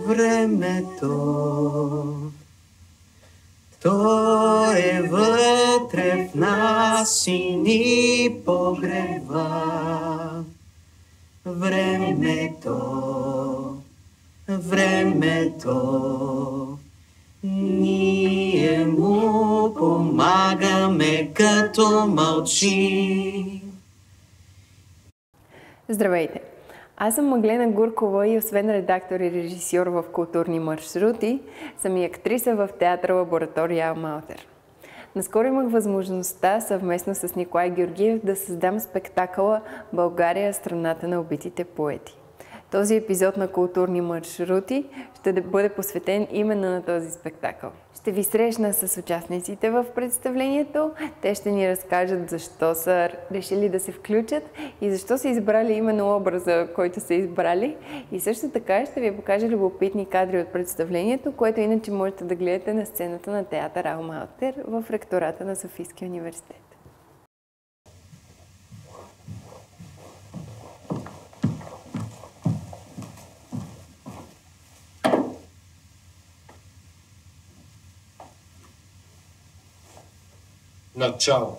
времето. То е вътре в нас и ни погрева. Времето, времето, ние му помагаме като мълчи. Здравейте! Аз съм Мъглена Гуркова и освен редактор и режисьор в Културни маршрути, съм и актриса в театър лаборатория Алма Атер. Наскоро имах възможността съвместно с Николай Георгиев да създам спектакъла «България – страната на убитите поети». Този епизод на Културни маршрути ще бъде посветен именно на този спектакъл. Ще ви срещна с участниците в представлението. Те ще ни разкажат защо са решили да се включат и защо са избрали именно образа, който са избрали. И също така ще ви покажа любопитни кадри от представлението, което иначе можете да гледате на сцената на театър Алма Атер в ректората на Софийския университет. Начало.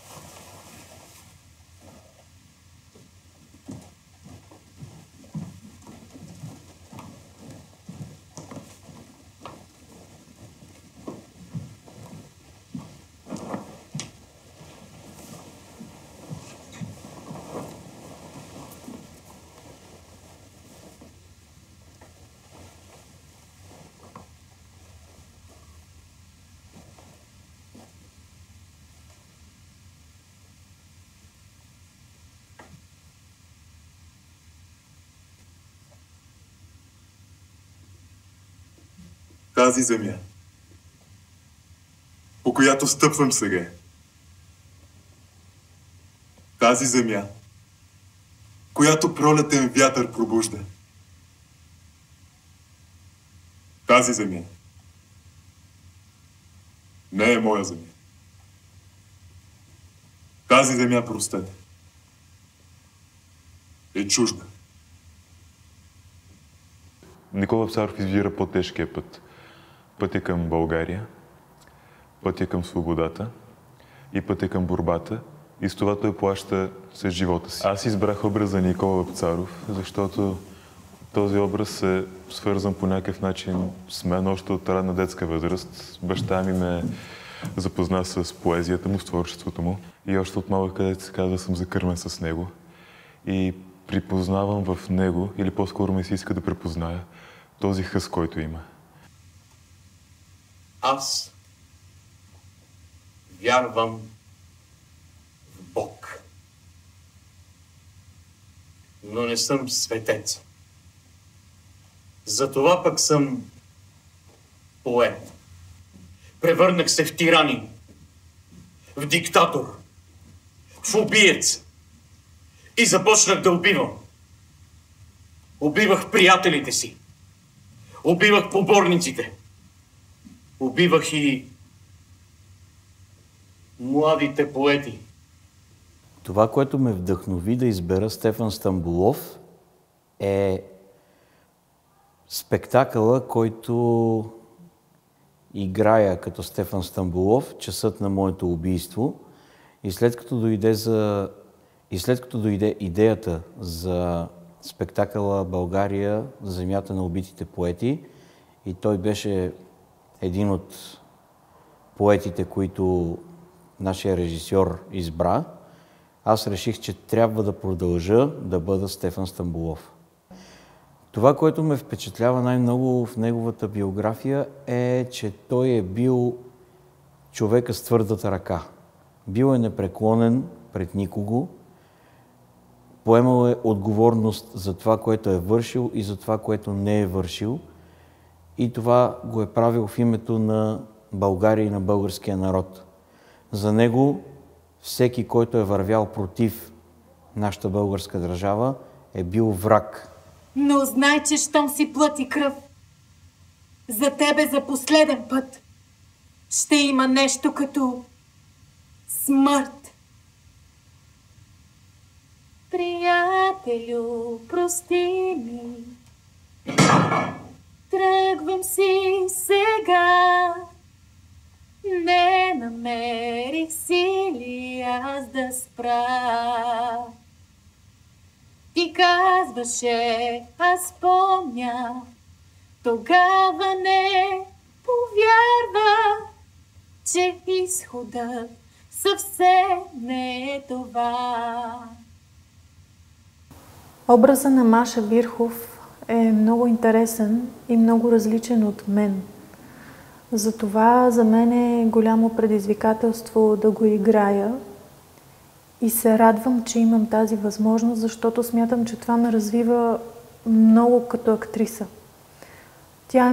Тази земя, по която стъпвам сега. Тази земя, която пролетен вятър пробужда. Тази земя не е моя земя. Тази земя, простете, е чужда. Никола Вапцаров избира по-тежкия път. Пътя към България, пътя към свободата и пътя към борбата. И с това той плаща с живота си. Аз избрах образа Никола Вапцаров, защото този образ е свързан по някакъв начин с мен още от ранна детска възраст. Баща ми ме запозна с поезията му, с творчеството му. И още от малък, където се казва, съм закърмен с него. И припознавам в него, или по-скоро ми се иска да препозная, този хъс, който има. Аз вярвам в Бог, но не съм светец. Затова пък съм поет. Превърнах се в тиранин, в диктатор, в убиец и започнах да убивам. Убивах приятелите си, убивах поборниците, убивах и младите поети. Това, което ме вдъхнови да избера Стефан Стамболов, е спектакъла, който играя като Стефан Стамболов, часът на моето убийство. И след като дойде идеята за спектакъла България, земята на убитите поети, и той беше един от поетите, които нашия режисьор избра, аз реших, че трябва да продължа да бъда Стефан Стамболов. Това, което ме впечатлява най-много в неговата биография е, че той е бил човека с твърдата ръка. Бил е непреклонен пред никого, поемал е отговорност за това, което е вършил и за това, което не е вършил. И това го е правил в името на България и на българския народ. За него всеки, който е вървял против нашата българска държава, е бил враг. Но знай, че щом си плът и кръв, за тебе за последен път ще има нещо като смърт. Приятелю, прости ми. казваше, аз помня, тогава не повярва, че изходът съвсем не е това. Образът на Маша Вирхов е много интересен и много различен от мен. Затова за мен е голямо предизвикателство да го играя и се радвам, че имам тази възможност, защото смятам, че това ме развива много като актриса. Тя е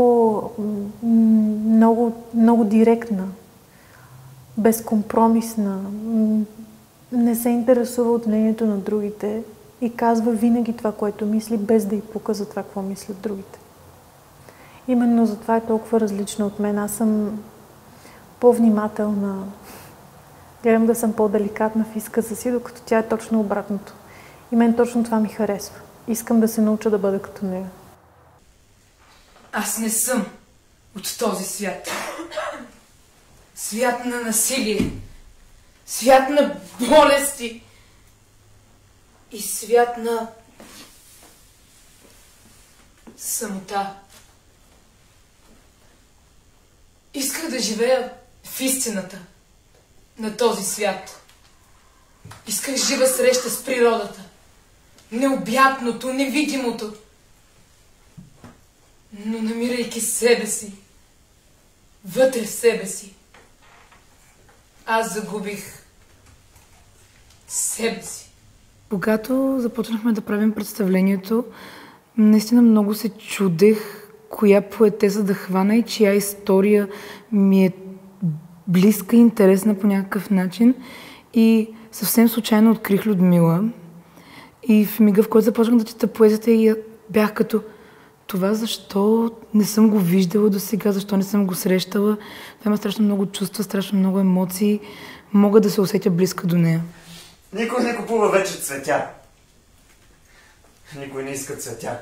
много директна, безкомпромисна, не се интересува от мнението на другите и казва винаги това, което мисли, без да й пука за това, какво мислят другите. Именно затова е толкова различна от мен. Аз съм по-внимателна, гледам да съм по-деликатна в изказа си, докато тя е точно обратното. И мен точно това ми харесва. Искам да се науча да бъда като нея. Аз не съм от този свят. Свят на насилие, свят на болести и свят на самота. Исках да живея в истината на този свят. Исках жива среща с природата, необятното, невидимото. Но намирайки себе си, вътре в себе си, аз загубих себе си. Когато започнахме да правим представлението, наистина много се чудех коя поетеса да хвана и чия история ми е близка и интересна по някакъв начин. И съвсем случайно открих Людмила. И в мига, в който започнах да чета поезията, и бях като това защо не съм го виждала до сега, защо не съм го срещала. Това има страшно много чувства, страшно много емоции. Мога да се усетя близка до нея. Никой не купува вече цветя. Никой не иска цветя.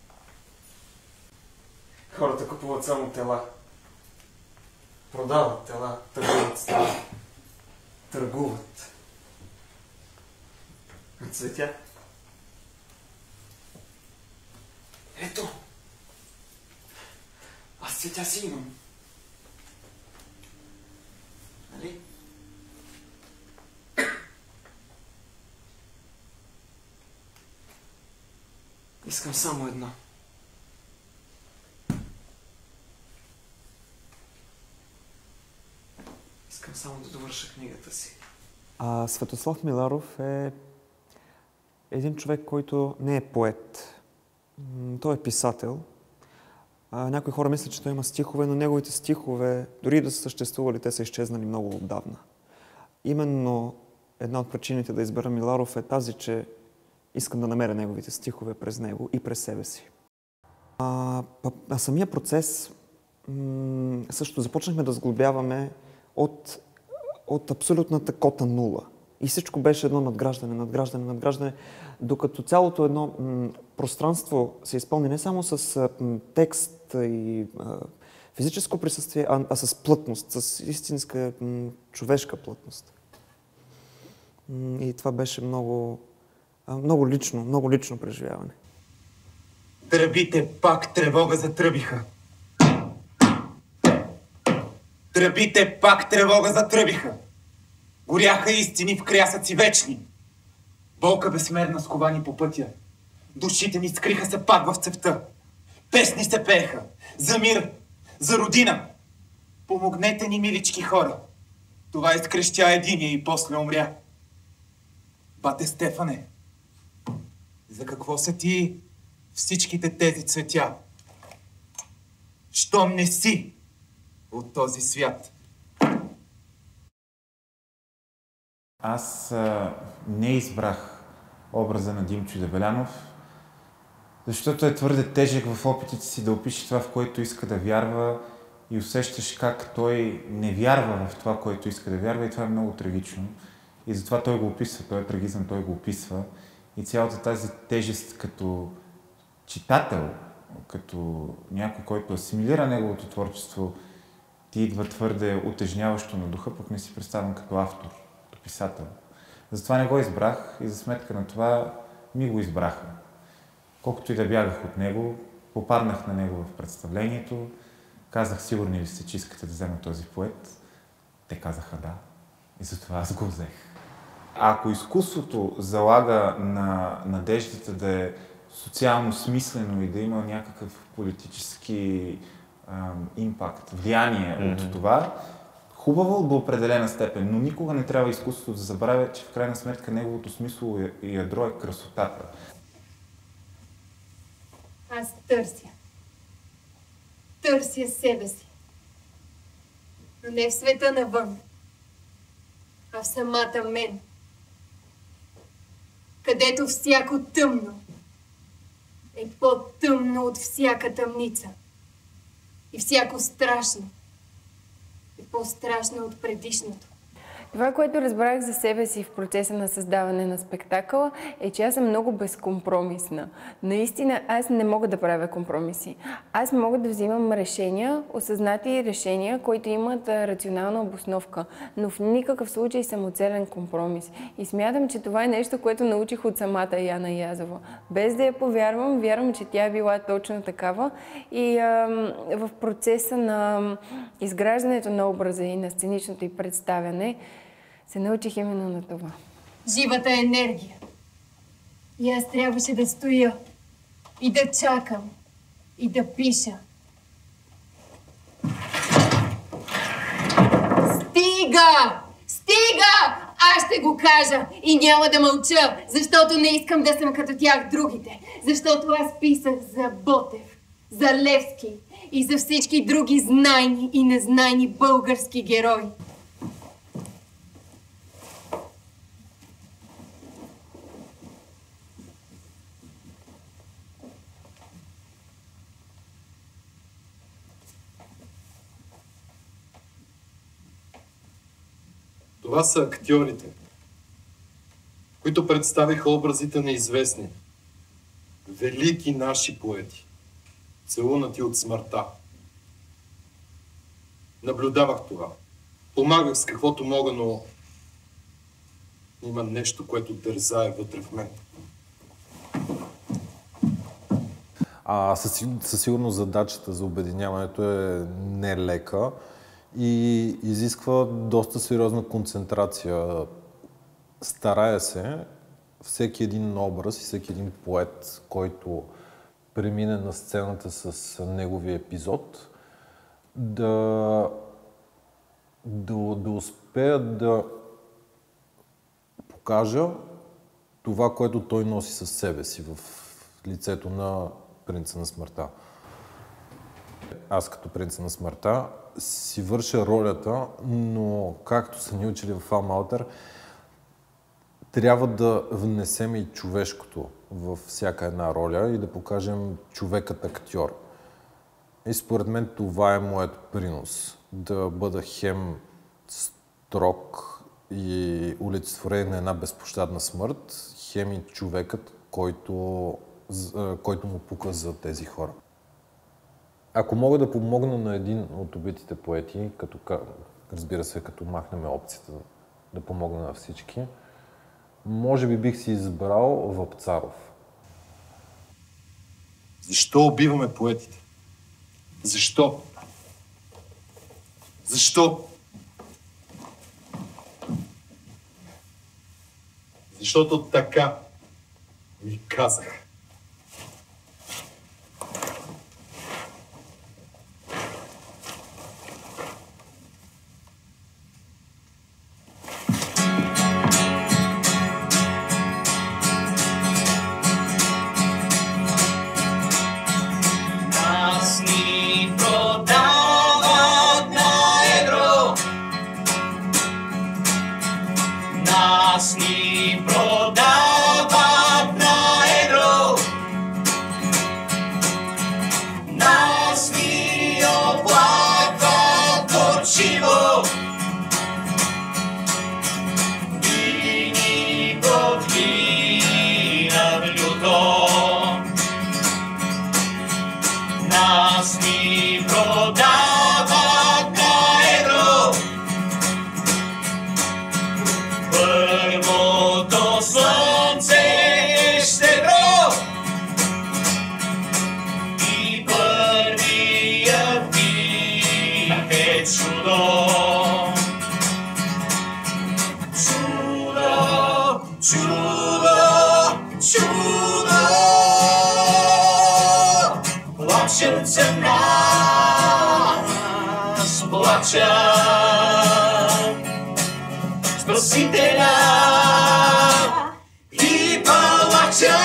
Хората купуват само тела. Продават тела, търгуват с тела. Търгуват. А цветя? Ето! Аз цветя си имам. Нали? Искам само едно. Искам само да довърша книгата си. Светослав Миларов е един човек, който не е поет. Той е писател. Някои хора мислят, че той има стихове, но неговите стихове, дори да са съществували, те са изчезнали много отдавна. Именно една от причините да избера Миларов е тази, че искам да намеря неговите стихове през него и през себе си. Самия процес също започнахме да сглобяваме от абсолютната кота нула. И всичко беше едно надграждане, докато цялото едно пространство се изпълни не само с текст и физическо присъствие, а с плътност, с истинска човешка плътност. И това беше много лично преживяване. Тръбите пак тревога затръбиха. Тръбите пак тревога затръбиха. Горяха истини в крясъци вечни. Болка безсмерна сковани по пътя. Душите ни скриха се пак в цевта. Песни се пееха. За мир, за родина. Помогнете ни, милички хора. Това изкрещя единия и после умря. Бате Стефане, за какво са ти всичките тези цветя? Щом не си от този свят? Аз не избрах образа на Димчо Дебелянов, защото е твърде тежък в опитите си да опише това, в което иска да вярва, и усещаш как той не вярва в това, което иска да вярва, и това е много трагично. И затова той го описва, той е трагизъм, той го описва. И цялата тази тежест като читател, като някой, който асимилира неговото творчество, ти идва твърде утежняващо на духа, пък не си представям като автор, като писател. Затова не го избрах и за сметка на това ми го избраха. Колкото и да бягах от него, попаднах на него в представлението. Казах, сигурни ли сте, че искате да взема този поет? Те казаха да. И затова аз го взех. Ако изкуството залага на надеждата да е социално смислено и да има някакъв политически импакт, влияние от това, хубаво до определена степен, но никога не трябва изкуството да забравя, че в крайна сметка неговото смислово ядро е красотата. Аз търся. Търся себе си. Но не в света навън, а в самата мен. Където всяко тъмно е по-тъмно от всяка тъмница. И всяко страшно е по-страшно от предишното. Това, което разбрах за себе си в процеса на създаване на спектакъла, е, че аз съм много безкомпромисна. Наистина, аз не мога да правя компромиси. Аз мога да взимам решения, осъзнати решения, които имат рационална обосновка, но в никакъв случай самоцелен компромис. И смятам, че това е нещо, което научих от самата Яна Язова. Без да я повярвам, вярвам, че тя е била точно такава. И в процеса на изграждането на образа и на сценичното й представяне, се научих именно на това. Живата енергия. И аз трябваше да стоя и да чакам и да пиша. Стига! Стига! Аз ще го кажа и няма да мълча, защото не искам да съм като тях другите. Защото аз писах за Ботев, за Левски и за всички други знайни и незнайни български герои. Това са актьорите, които представиха образите на известни, велики наши поети, целунати от смъртта. Наблюдавах това. Помагах с каквото мога, но има нещо, което дързае вътре в мен. Със сигурност задачата за обединяването е нелека и изисква доста сериозна концентрация. Старая се всеки един образ и всеки един поет, който премине на сцената с неговия епизод, да успея да покажа това, което той носи със себе си в лицето на принца на смъртта. Аз като принца на смъртта си върша ролята, но както са ни учили в Алмаутер, трябва да внесем и човешкото във всяка една роля и да покажем човекът актьор. И според мен това е моят принос. Да бъда хем строг и олицетворение на една безпощадна смърт, хем и човекът, който му пука за тези хора. Ако мога да помогна на един от убитите поети, разбира се, като махнем опцията да помогна на всички, може би бих си избрал Вапцаров. Защо убиваме поетите? Защо? Защо? Защото така ми казах. Нас ни продават на едро. плачат за нас, плачат. Спасителя и палача.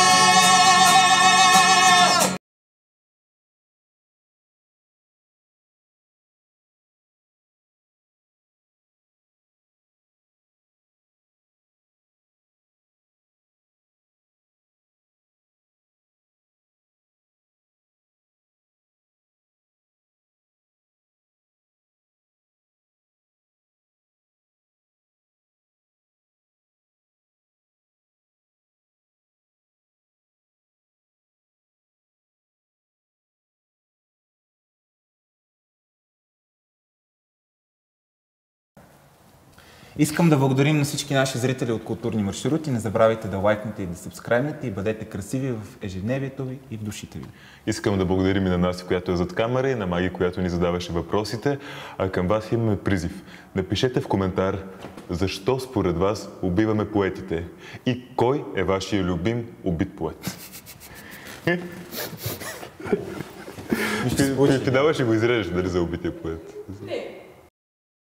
Искам да благодарим на всички наши зрители от Културни маршрути. Не забравяйте да лайкнете и да сабскрайбнете и бъдете красиви в ежедневието ви и в душите ви. Искам да благодарим и на Наси, която е зад камера, и на Маги, която ни задаваше въпросите. А към вас имаме призив. Напишете в коментар защо според вас убиваме поетите и кой е вашия любим убит поет. В финала ще го изрежеш, дали за убития поет.